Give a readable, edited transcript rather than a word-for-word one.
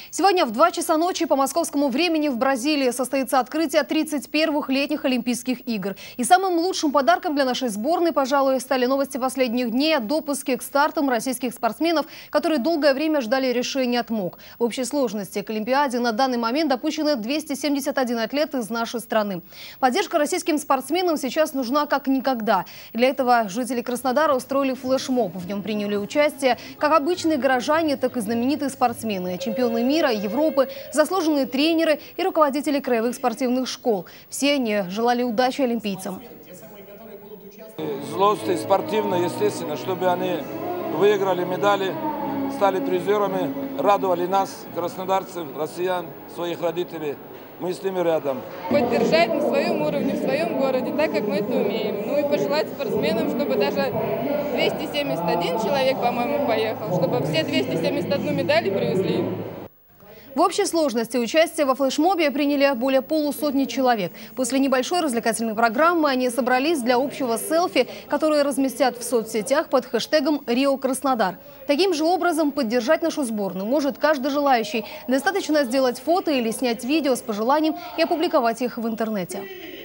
Сегодня в 2 часа ночи по московскому времени в Бразилии состоится открытие 31-х летних Олимпийских игр. И самым лучшим подарком для нашей сборной, пожалуй, стали новости последних дней о допуске к стартам российских спортсменов, которые долгое время ждали решения от МОК. В общей сложности к Олимпиаде на данный момент допущены 271 атлет из нашей страны. Поддержка российским спортсменам сейчас нужна как никогда. Для этого жители Краснодара устроили флешмоб. В нем приняли участие как обычные горожане, так и знаменитые спортсмены, чемпионы мира, Европы, заслуженные тренеры и руководители краевых спортивных школ. Все они желали удачи олимпийцам. Злости спортивно, естественно, чтобы они выиграли медали, стали призерами, радовали нас, краснодарцев, россиян, своих родителей. Мы с ними рядом. Поддержать на своем уровне, в своем городе, так как мы это умеем. Ну и пожелать спортсменам, чтобы даже 271 человек, по-моему, поехал, чтобы все 271 медали привезли. В общей сложности участие во флешмобе приняли более полусотни человек. После небольшой развлекательной программы они собрались для общего селфи, которое разместят в соцсетях под хэштегом «Рио Краснодар». Таким же образом поддержать нашу сборную может каждый желающий. Достаточно сделать фото или снять видео с пожеланием и опубликовать их в интернете.